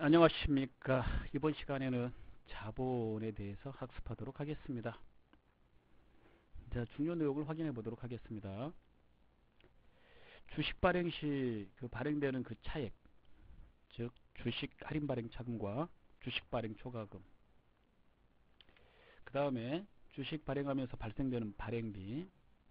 안녕하십니까. 이번 시간에는 자본에 대해서 학습하도록 하겠습니다. 자, 중요 내용을 확인해 보도록 하겠습니다. 주식 발행 시 발행되는 그 차액, 즉 주식 할인 발행 차금과 주식 발행 초과금, 그 다음에 주식 발행하면서 발생되는 발행비,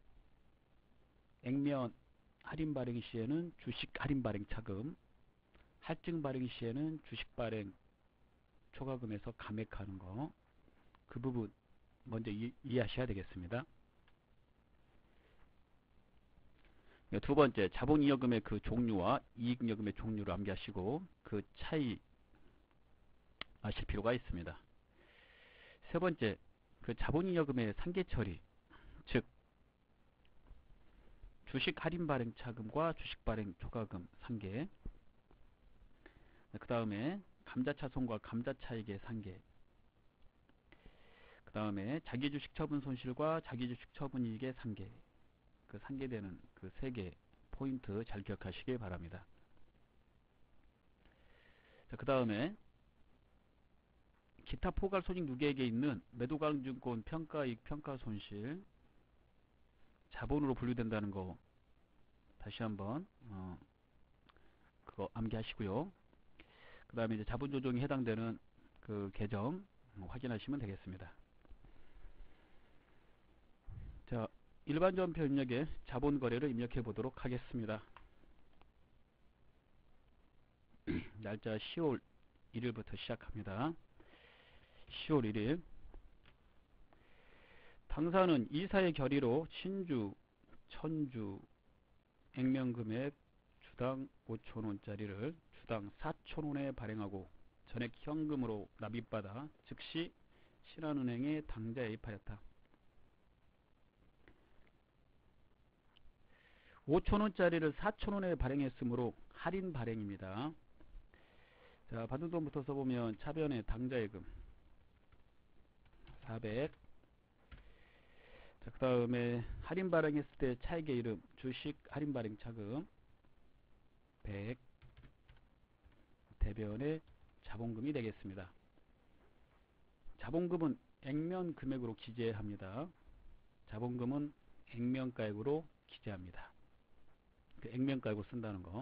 액면 할인 발행 시에는 주식 할인 발행 차금, 할증 발행 시에는 주식 발행 초과금에서 감액하는 거, 그 부분 먼저 이해하셔야 되겠습니다. 두 번째, 자본이여금의 그 종류와 이익여금의 종류를 암기하시고 그 차이 아실 필요가 있습니다. 세 번째, 그 자본이여금의 상계 처리, 즉 주식 할인 발행 차금과 주식 발행 초과금 상계, 그 다음에 감자차손과 감자차익의 상계, 그 다음에 자기주식 처분 손실과 자기주식 처분 이익의 상계, 그 상계되는 그 세 개 포인트 잘 기억하시기 바랍니다. 그 다음에 기타 포괄 손익 누계액에 있는 매도가증권 평가이익 평가손실 자본으로 분류된다는 거 다시 한번 그거 암기하시고요. 그 다음에 이제 자본 조정에 해당되는 그 계정 확인하시면 되겠습니다. 자, 일반전표 입력에 자본 거래를 입력해 보도록 하겠습니다. 날짜 10월 1일부터 시작합니다. 10월 1일 당사는 이사의 결의로 신주, 천주, 액면금액 주당 5,000원짜리를 주당 4,000원에 발행하고 전액 현금으로 납입받아 즉시 신한은행에 당좌에 입하였다. 5,000원짜리를 4,000원에 발행했으므로 할인 발행입니다. 자, 받은 돈부터 써보면 차변의 당좌예금 400. 자, 그 다음에 할인 발행했을 때 차익의 이름 주식 할인 발행 차금 100. 대변의 자본금이 되겠습니다. 자본금은 액면 금액으로 기재합니다. 자본금은 액면가액으로 기재합니다. 그 액면가액으로 쓴다는 거.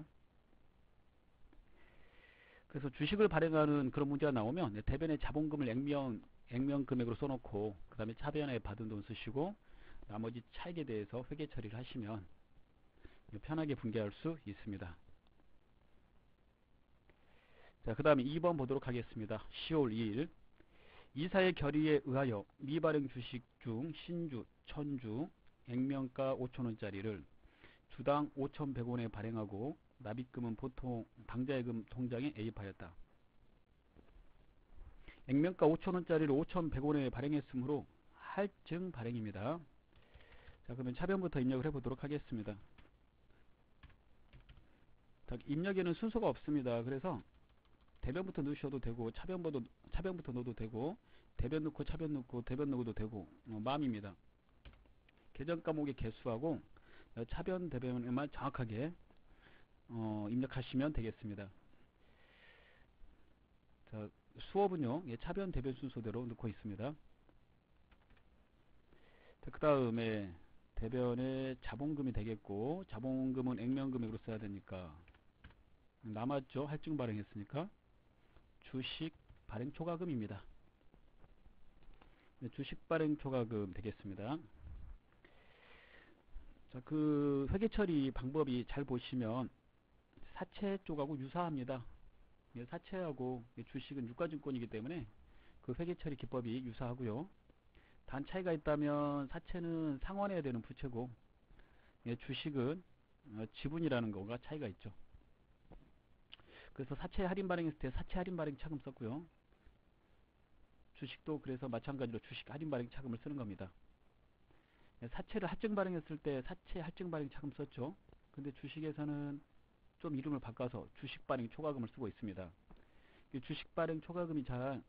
그래서 주식을 발행하는 그런 문제가 나오면 대변의 자본금을 액면 금액으로 써놓고 그 다음에 차변에 받은 돈 쓰시고 나머지 차익에 대해서 회계 처리를 하시면 편하게 분개할 수 있습니다. 자, 그 다음에 2번 보도록 하겠습니다. 10월 2일 이사의 결의에 의하여 미발행 주식 중 신주, 천주, 액면가 5,000원짜리를 주당 5,100원에 발행하고 납입금은 보통 당좌예금 통장에 애입하였다. 액면가 5,000원짜리를 5,100원에 발행했으므로 할증 발행입니다. 자, 그러면 차변부터 입력을 해보도록 하겠습니다. 자, 입력에는 순서가 없습니다. 그래서 대변부터 넣으셔도 되고 차변부터 넣어도 되고 대변 넣고 차변 넣고 대변 넣어도 되고 마음입니다. 계정 과목의 개수하고 차변 대변에만 정확하게 입력하시면 되겠습니다. 자, 수업은요 차변 대변 순서대로 넣고 있습니다. 그 다음에 대변에 자본금이 되겠고 자본금은 액면금액으로 써야 되니까 남았죠. 할증 발행했으니까 주식 발행 초과금입니다. 주식 발행 초과금 되겠습니다. 자, 그 회계 처리 방법이 잘 보시면 사채 쪽하고 유사합니다. 사채하고 주식은 유가증권이기 때문에 그 회계 처리 기법이 유사하고요. 단 차이가 있다면 사채는 상환해야 되는 부채고 주식은 지분이라는 거가 차이가 있죠. 그래서 사채 할인 발행했을 때 사채 할인 발행 차금 썼고요. 주식도 그래서 마찬가지로 주식 할인 발행 차금을 쓰는 겁니다. 사채를 할증 발행했을 때 사채 할증 발행 차금 썼죠. 근데 주식에서는 좀 이름을 바꿔서 주식 발행 초과금을 쓰고 있습니다. 주식 발행 초과금이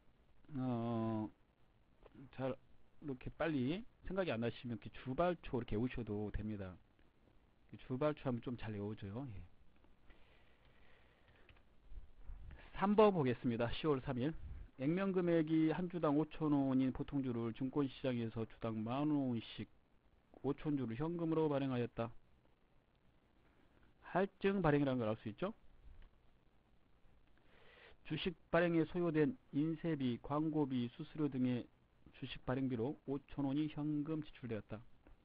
잘 이렇게 빨리 생각이 안 나시면 이렇게 주발초 이렇게 외우셔도 됩니다. 주발초 하면 좀 잘 외워져요. 예. 3번 보겠습니다. 10월 3일. 액면 금액이 한 주당 5,000원인 보통주를 증권시장에서 주당 10,000원씩 5,000주를 현금으로 발행하였다. 할증 발행이라는 걸 알 수 있죠? 주식 발행에 소요된 인쇄비, 광고비, 수수료 등의 주식 발행비로 5,000원이 현금 지출되었다.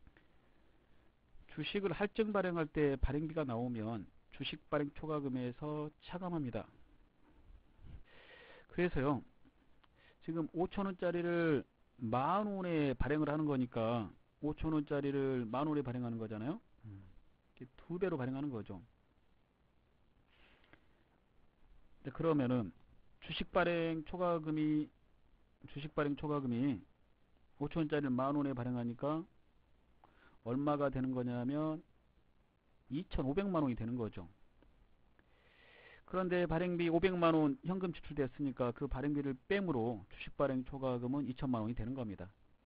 주식을 할증 발행할 때 발행비가 나오면 주식 발행 초과금에서 차감합니다. 그래서요, 지금 5,000원짜리를 10,000원에 발행을 하는 거니까 5,000원짜리를 10,000원에 발행하는 거잖아요. 두 배로 발행하는 거죠. 그러면은 주식 발행 초과금이 5,000원짜리를 10,000원에 발행하니까 얼마가 되는 거냐면 2,500만원이 되는 거죠. 그런데 발행비 500만원 현금 지출됐으니까 그 발행비를 뺨으로 주식 발행 초과금은 2천만원이 되는 겁니다.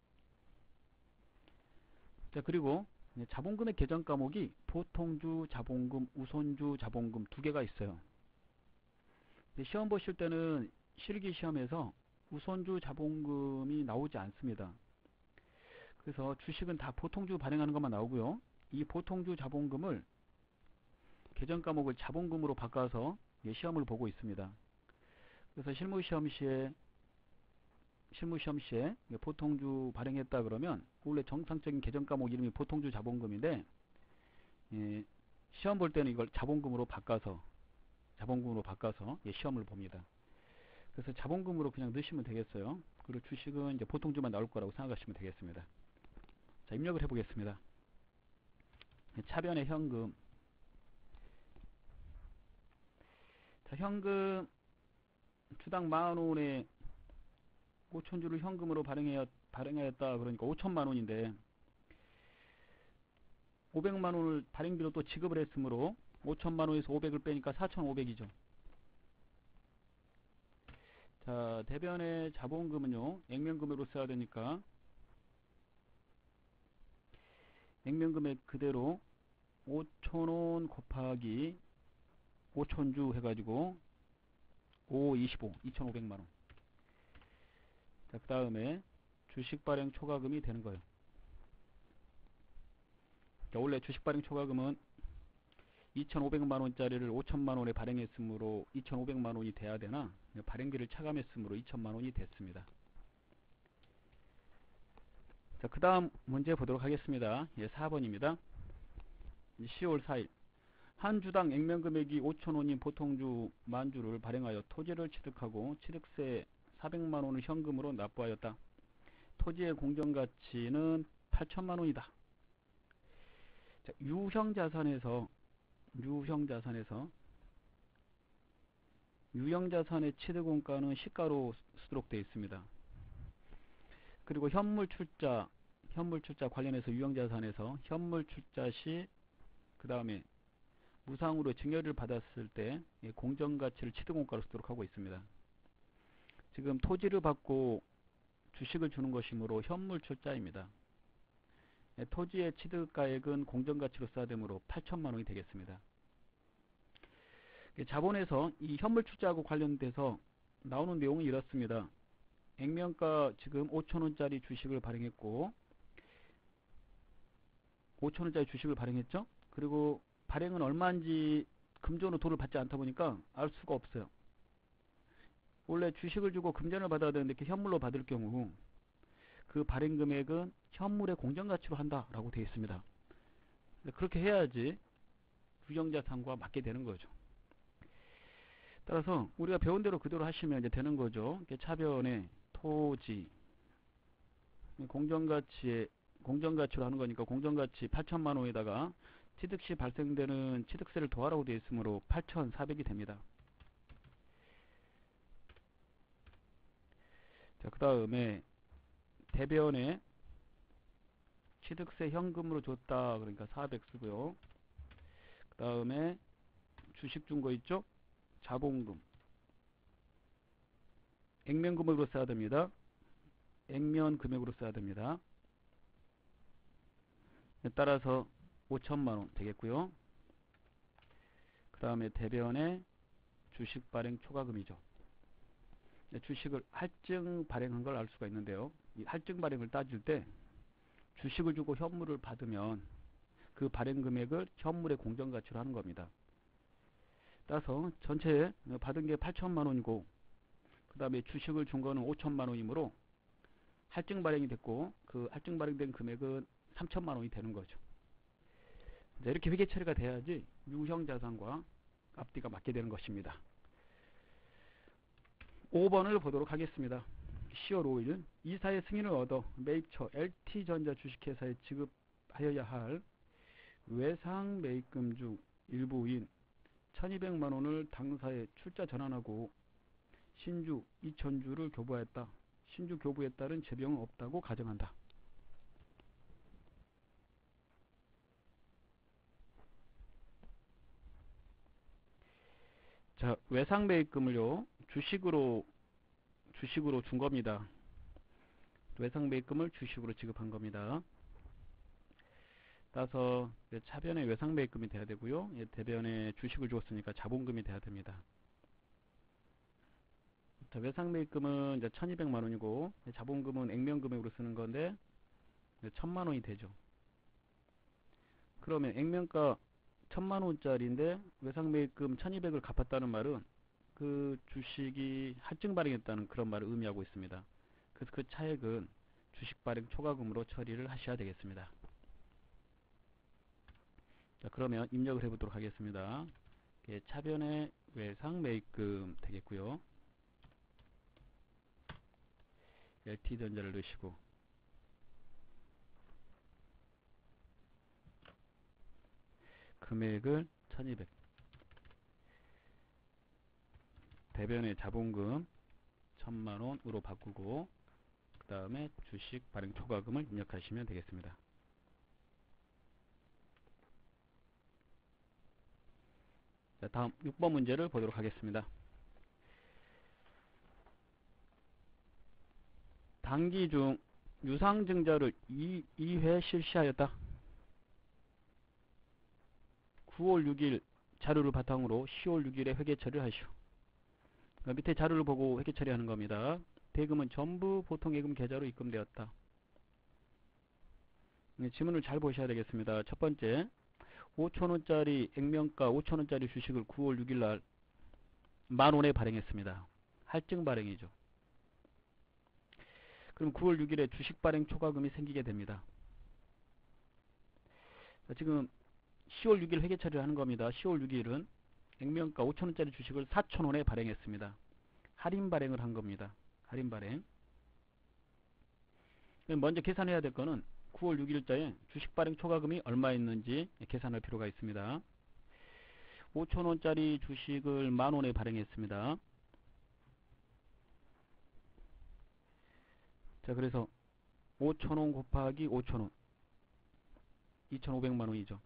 자, 그리고 자본금의 계정 과목이 보통주 자본금, 우선주 자본금 두 개가 있어요. 시험 보실 때는 실기 시험에서 우선주 자본금이 나오지 않습니다. 그래서 주식은 다 보통주 발행하는 것만 나오고요. 이 보통주 자본금을 계정 과목을 자본금으로 바꿔서 시험을 보고 있습니다. 그래서 실무시험 시에 보통주 발행했다 그러면 원래 정상적인 계정 과목 이름이 보통주 자본금인데 시험 볼 때는 이걸 자본금으로 바꿔서 시험을 봅니다. 그래서 자본금으로 그냥 넣으시면 되겠어요. 그리고 주식은 이제 보통주만 나올 거라고 생각하시면 되겠습니다. 자, 입력을 해보겠습니다. 차변의 현금. 자, 현금 주당 10,000원에 5,000주를 현금으로 발행하였다. 그러니까 5천만원인데 500만원을 발행비로 또 지급을 했으므로 5천만원에서 500을 빼니까 4,500이죠. 자, 대변의 자본금은요, 액면금액으로 써야 되니까 액면금액 그대로 5,000원 곱하기 5,000주 해가지고 525, 2,500만원. 자, 그 다음에 주식 발행 초과금이 되는 거예요. 자, 원래 주식 발행 초과금은 2,500만원짜리를 5천만원에 발행했으므로 2,500만원이 돼야 되나, 발행비를 차감했으므로 2천만원이 됐습니다. 자, 그 다음 문제 보도록 하겠습니다. 4번입니다. 10월 4일. 한 주당 액면 금액이 5,000원인 보통주 만주를 발행하여 토지를 취득하고 취득세 400만원을 현금으로 납부하였다. 토지의 공정가치는 8천만원이다. 자, 유형자산의 취득원가는 시가로 쓰도록 되어 있습니다. 그리고 현물출자 관련해서 유형자산에서 현물출자 시 그 다음에 무상으로 증여를 받았을 때 공정가치를 취득원가로 쓰도록 하고 있습니다. 지금 토지를 받고 주식을 주는 것이므로 현물출자입니다. 토지의 취득가액은 공정가치로 써야 되므로 8천만원이 되겠습니다. 자본에서 이 현물출자하고 관련돼서 나오는 내용은 이렇습니다. 액면가 지금 5,000원짜리 주식을 발행했고 5,000원짜리 주식을 발행했죠. 그리고 발행은 얼마인지 금전으로 돈을 받지 않다 보니까 알 수가 없어요. 원래 주식을 주고 금전을 받아야 되는데 이렇게 현물로 받을 경우 그 발행 금액은 현물의 공정가치로 한다라고 되어 있습니다. 그렇게 해야지 유형자산과 맞게 되는 거죠. 따라서 우리가 배운 대로 그대로 하시면 이제 되는 거죠. 차변에 토지 공정가치로 하는 거니까 공정가치 8천만원에다가 취득 시 발생되는 취득세를 더하라고 되어 있으므로 8,400이 됩니다. 자, 그 다음에 대변에 취득세 현금으로 줬다. 그러니까 400 쓰고요. 그 다음에 주식 준 거 있죠? 자본금. 액면 금액으로 써야 됩니다. 액면 금액으로 써야 됩니다. 따라서 5천만원 되겠고요. 그 다음에 대변에 주식 발행 초과금이죠. 주식을 할증 발행한 걸 알 수가 있는데요. 이 할증 발행을 따질 때 주식을 주고 현물을 받으면 그 발행 금액을 현물의 공정가치로 하는 겁니다. 따라서 전체 받은 게 8천만 원이고 그 다음에 주식을 준 거는 5천만 원이므로 할증 발행이 됐고 그 할증 발행된 금액은 3천만 원이 되는 거죠. 이렇게 회계 처리가 돼야지 유형 자산과 앞뒤가 맞게 되는 것입니다. 5번을 보도록 하겠습니다. 10월 5일 이사의 승인을 얻어 매입처 LT전자 주식회사에 지급하여야 할 외상 매입금 중 일부인 1200만 원을 당사에 출자 전환하고 신주 2000주를 교부하였다. 신주 교부에 따른 재비용은 없다고 가정한다. 자, 외상 매입금을요 주식으로 준 겁니다. 외상 매입금을 주식으로 지급한 겁니다. 따라서 차변에 외상 매입금이 돼야 되고요. 대변에 주식을 줬으니까 자본금이 돼야 됩니다. 자, 외상 매입금은 이제 1200만 원이고 자본금은 액면금액으로 쓰는 건데 1000만 원이 되죠. 그러면 액면가 1000만 원짜리인데 외상 매입금 1200을 갚았다는 말은 그 주식이 할증 발행했다는 그런 말을 의미하고 있습니다. 그래서 그 차액은 주식 발행 초과금으로 처리를 하셔야 되겠습니다. 자, 그러면 입력을 해보도록 하겠습니다. 차변의 외상 매입금 되겠고요. LT전자를 넣으시고 금액을 1200 대변의 자본금 1000만 원으로 바꾸고 그 다음에 주식 발행 초과금을 입력하시면 되겠습니다. 자, 다음 6번 문제를 보도록 하겠습니다. 당기 중 유상증자를 2회 실시하였다. 9월 6일 자료를 바탕으로 10월 6일에 회계 처리를 하시오. 밑에 자료를 보고 회계 처리하는 겁니다. 대금은 전부 보통예금 계좌로 입금되었다. 지문을 잘 보셔야 되겠습니다. 첫 번째, 5천원짜리 액면가 5천원짜리 주식을 9월 6일 날 만원에 발행했습니다. 할증 발행이죠. 그럼 9월 6일에 주식 발행 초과금이 생기게 됩니다. 자, 지금 10월 6일 회계 처리를 하는 겁니다. 10월 6일은 액면가 5천원짜리 주식을 4천원에 발행했습니다. 할인 발행을 한 겁니다. 할인 발행. 먼저 계산해야 될 거는 9월 6일자에 주식 발행 초과금이 얼마 있는지 계산할 필요가 있습니다. 5천원짜리 주식을 만원에 발행했습니다. 자, 그래서 5천원 곱하기 5천원 2500만원이죠.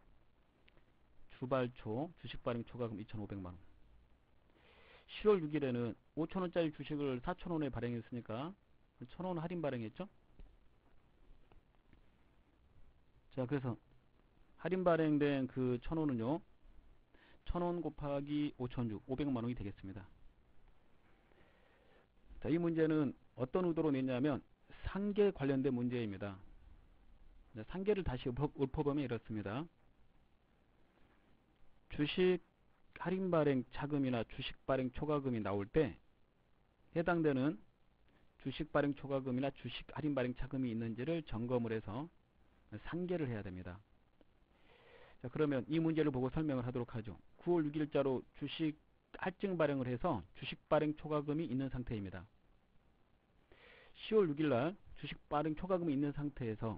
주발초 주식 발행 초과금 2500만원. 10월 6일에는 5천원짜리 주식을 4천원에 발행했으니까 1000원 할인 발행했죠. 자, 그래서 할인 발행된 그 1000원은요 1000원 곱하기 5천주 500만원이 되겠습니다. 자, 이 문제는 어떤 의도로 냈냐면 상계 관련된 문제입니다. 상계를 다시 읊어보면 이렇습니다. 주식 할인 발행 차금이나 주식 발행 초과금이 나올 때 해당되는 주식 발행 초과금이나 주식 할인 발행 차금이 있는지를 점검을 해서 상계를 해야 됩니다. 자, 그러면 이 문제를 보고 설명을 하도록 하죠. 9월 6일자로 주식 할증 발행을 해서 주식 발행 초과금이 있는 상태입니다. 10월 6일날 주식 발행 초과금이 있는 상태에서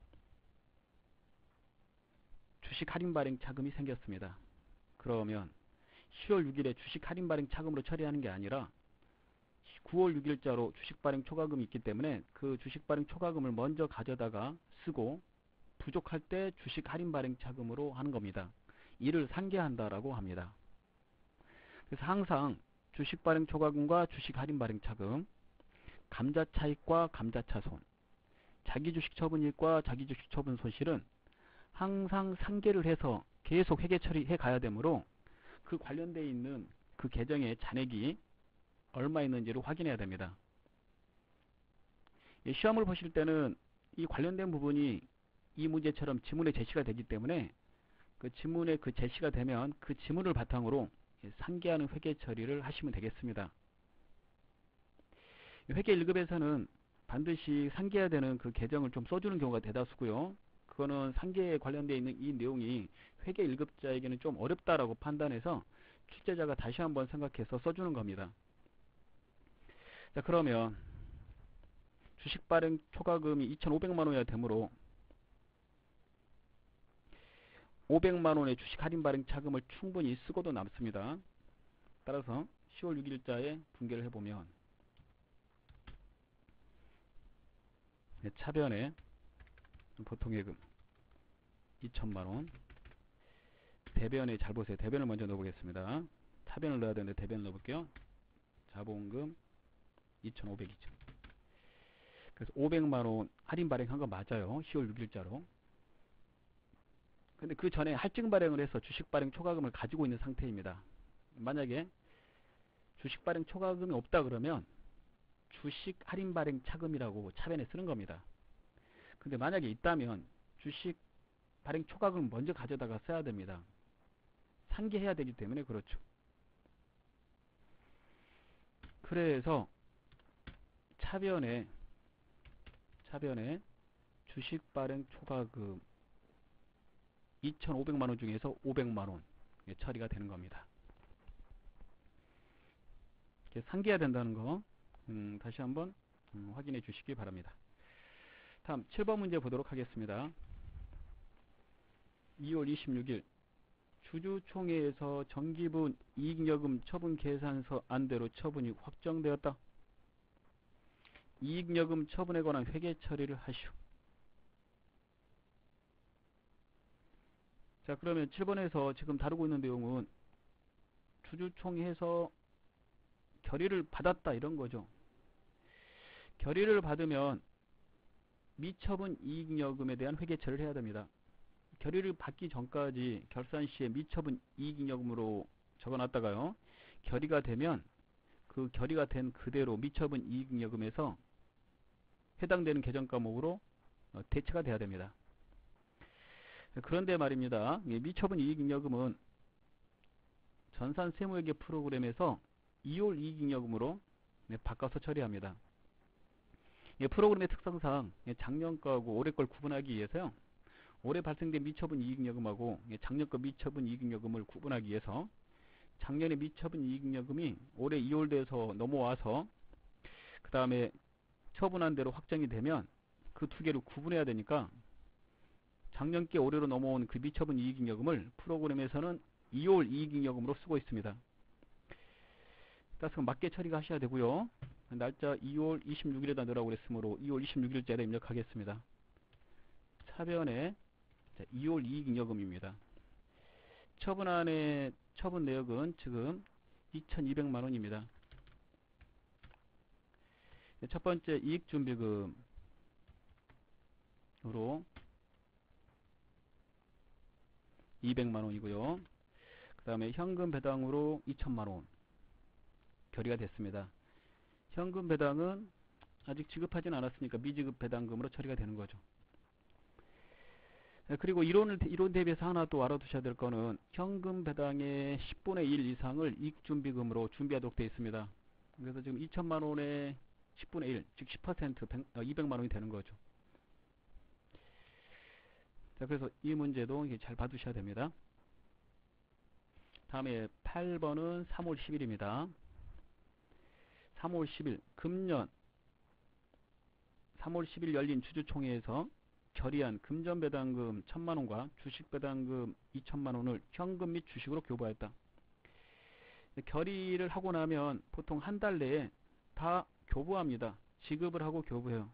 주식 할인 발행 차금이 생겼습니다. 그러면 10월 6일에 주식 할인 발행 차금으로 처리하는 게 아니라 9월 6일자로 주식 발행 초과금이 있기 때문에 그 주식 발행 초과금을 먼저 가져다가 쓰고 부족할 때 주식 할인 발행 차금으로 하는 겁니다. 이를 상계한다라고 합니다. 그래서 항상 주식 발행 초과금과 주식 할인 발행 차금, 감자차익과 감자차손, 자기주식 처분이익과 자기주식 처분 손실은 항상 상계를 해서 계속 회계 처리해 가야 되므로 그 관련되어 있는 그 계정의 잔액이 얼마 있는지를 확인해야 됩니다. 시험을 보실 때는 이 관련된 부분이 이 문제처럼 지문에 제시가 되기 때문에 그 지문에 그 제시가 되면 그 지문을 바탕으로 상기하는 회계 처리를 하시면 되겠습니다. 회계 1급에서는 반드시 상기해야 되는 그 계정을 좀 써주는 경우가 대다수고요. 그거는 상기에 관련되어 있는 이 내용이 회계 1급자에게는 좀 어렵다라고 판단해서 출제자가 다시 한번 생각해서 써주는 겁니다. 자, 그러면 주식 발행 초과금이 2,500만 원이나 되므로 500만 원의 주식 할인 발행 차금을 충분히 쓰고도 남습니다. 따라서 10월 6일자에 분개를 해보면 차변에 보통예금 2천만 원, 대변에 잘 보세요. 대변을 먼저 넣어보겠습니다. 차변을 넣어야 되는데 대변을 넣어볼게요. 자본금 2,500이죠. 그래서 500만 원 할인 발행한 거 맞아요. 10월 6일자로. 근데 그 전에 할증 발행을 해서 주식 발행 초과금을 가지고 있는 상태입니다. 만약에 주식 발행 초과금이 없다 그러면 주식 할인 발행 차금이라고 차변에 쓰는 겁니다. 근데 만약에 있다면 주식 발행 초과금을 먼저 가져다가 써야 됩니다. 상기해야 되기 때문에 그렇죠. 그래서 차변에 주식 발행 초과금 2,500만 원 중에서 500만 원 처리가 되는 겁니다. 상기해야 된다는 거 다시 한번 확인해 주시기 바랍니다. 다음 7번 문제 보도록 하겠습니다. 2월 26일 주주총회에서 정기분 이익여금 처분 계산서 안대로 처분이 확정되었다. 이익여금 처분에 관한 회계 처리를 하시오. 자, 그러면 7번에서 지금 다루고 있는 내용은 주주총회에서 결의를 받았다 이런 거죠. 결의를 받으면 미처분 이익여금에 대한 회계 처리를 해야 됩니다. 결의를 받기 전까지 결산 시에 미처분 이익여금으로 적어놨다가요. 결의가 되면 그 결의가 된 그대로 미처분 이익여금에서 해당되는 계정 과목으로 대체가 돼야 됩니다. 그런데 말입니다. 미처분 이익여금은 전산 세무회계 프로그램에서 2월 이익여금으로 바꿔서 처리합니다. 프로그램의 특성상 작년 거하고 올해 걸 구분하기 위해서요. 올해 발생된 미처분 이익여금하고 작년 거 미처분 이익여금을 구분하기 위해서 작년에 미처분 이익여금이 올해 2월 돼서 넘어와서 그 다음에 처분한 대로 확정이 되면 그 두 개를 구분해야 되니까 작년께 올해로 넘어온 그 미처분 이익여금을 프로그램에서는 2월 이익여금으로 쓰고 있습니다. 따라서 맞게 처리가 하셔야 되고요. 날짜 2월 26일에다 넣으라고 그랬으므로 2월 26일자에 입력하겠습니다. 차변에 2월 이익여금입니다. 처분안의 처분 내역은 지금 2,200만 원입니다. 첫 번째 이익준비금으로 $200만 원이고요. 그 다음에 현금 배당으로 2천만 원 결의가 됐습니다. 현금 배당은 아직 지급하진 않았으니까 미지급 배당금으로 처리가 되는 거죠. 그리고 이론 대비해서 하나 또 알아두셔야 될 거는 현금 배당의 10분의 1 이상을 이익준비금으로 준비하도록 되어 있습니다. 그래서 지금 2천만 원의 10분의 1, 즉 10% 200만 원이 되는 거죠. 자, 그래서 이 문제도 잘 봐두셔야 됩니다. 다음에 8번은 3월 10일입니다. 3월 10일 금년 3월 10일 열린 주주총회에서 결의한 금전배당금 1,000만 원과 주식배당금 2천만 원을 현금 및 주식으로 교부하였다. 결의를 하고 나면 보통 한 달 내에 다 교부합니다. 지급을 하고 교부해요.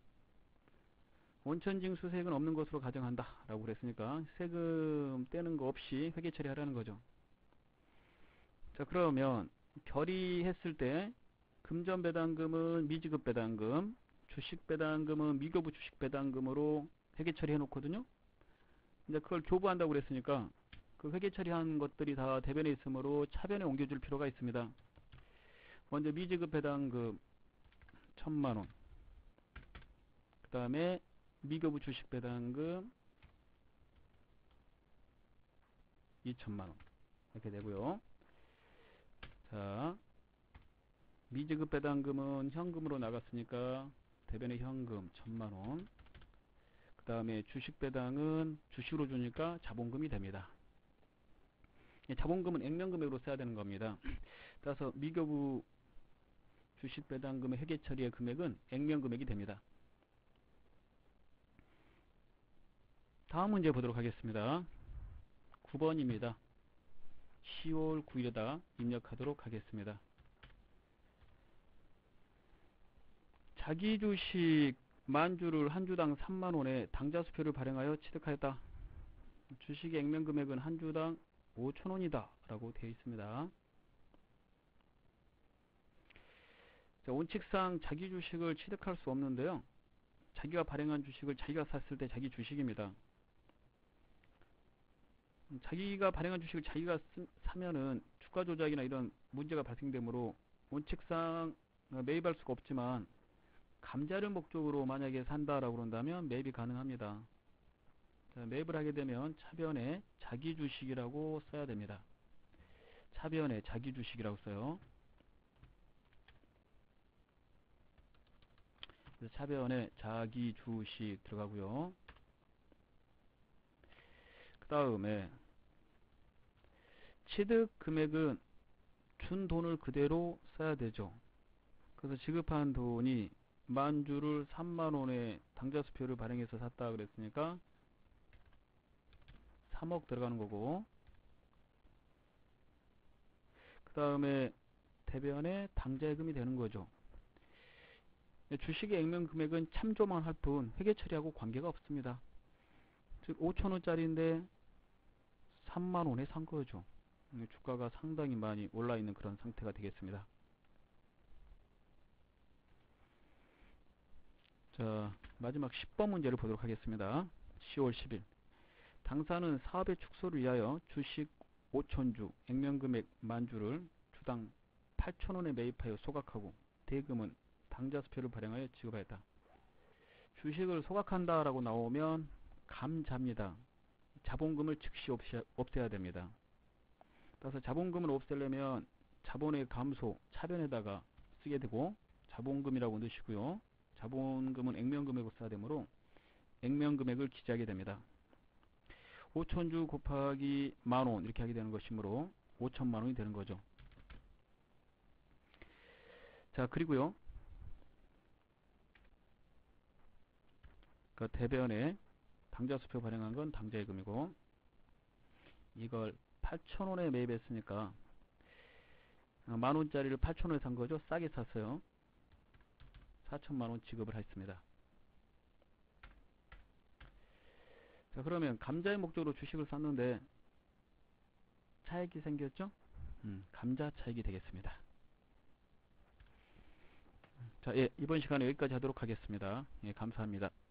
원천징수세액은 없는 것으로 가정한다 라고 그랬으니까 세금 떼는 거 없이 회계 처리하라는 거죠. 자, 그러면 결의했을 때 금전배당금은 미지급배당금, 주식배당금은 미교부 주식배당금으로 회계 처리해 놓거든요. 이제 그걸 교부한다고 그랬으니까 그 회계 처리한 것들이 다 대변에 있으므로 차변에 옮겨줄 필요가 있습니다. 먼저 미지급 배당금 1000만원, 그 다음에 미교부 주식 배당금 2000만원 이렇게 되고요. 자, 미지급 배당금은 현금으로 나갔으니까 대변의 현금 1000만원, 그 다음에 주식 배당은 주식으로 주니까 자본금이 됩니다. 자본금은 액면금액으로 써야 되는 겁니다. 따라서 미교부 주식 배당금의 회계 처리의 금액은 액면금액이 됩니다. 다음 문제 보도록 하겠습니다. 9번입니다. 10월 9일에다 입력하도록 하겠습니다. 자기 주식 만주를 한 주당 3만원에 당좌수표를 발행하여 취득하였다. 주식의 액면금액은 한 주당 5,000원이다 라고 되어 있습니다. 자, 원칙상 자기 주식을 취득할 수 없는데요. 자기가 발행한 주식을 자기가 샀을 때 자기 주식입니다. 자기가 발행한 주식을 자기가 사면은 주가 조작이나 이런 문제가 발생되므로 원칙상 매입할 수가 없지만 감자를 목적으로 만약에 산다라고 그런다면 매입이 가능합니다. 자, 매입을 하게 되면 차변에 자기 주식이라고 써야 됩니다. 차변에 자기 주식이라고 써요. 그래서 차변에 자기 주식 들어가고요. 그 다음에 취득 금액은 준 돈을 그대로 써야 되죠. 그래서 지급한 돈이 만주를 3만원에 당좌수표를 발행해서 샀다 그랬으니까 3억 들어가는 거고, 그 다음에 대변에 당좌예금이 되는 거죠. 주식의 액면 금액은 참조만 할 뿐 회계 처리하고 관계가 없습니다. 즉 5천원짜리인데 3만원에 산 거죠. 주가가 상당히 많이 올라 있는 그런 상태가 되겠습니다. 자, 마지막 10번 문제를 보도록 하겠습니다. 10월 10일 당사는 사업의 축소를 위하여 주식 5천주, 액면금액 만주를 주당 8천원에 매입하여 소각하고 대금은 당좌수표를 발행하여 지급하였다. 주식을 소각한다 라고 나오면 감자입니다. 자본금을 즉시 없애야 됩니다. 따라서 자본금을 없애려면 자본의 감소, 차변에다가 쓰게 되고 자본금이라고 넣으시고요. 자본금은 액면금액으로 써야 되므로 액면금액을 기재하게 됩니다. 5천주 곱하기 만원 이렇게 하게 되는 것이므로 5천만원이 되는 거죠. 자, 그리고요. 그 대변에 당좌수표 발행한 건 당좌예금이고, 이걸 8천원에 매입했으니까 만원짜리를 8천원에 산 거죠. 싸게 샀어요. 4천만원 지급을 했습니다. 자, 그러면 감자의 목적으로 주식을 샀는데 차익이 생겼죠? 감자 차익이 되겠습니다. 자, 예, 이번 시간에 여기까지 하도록 하겠습니다. 예, 감사합니다.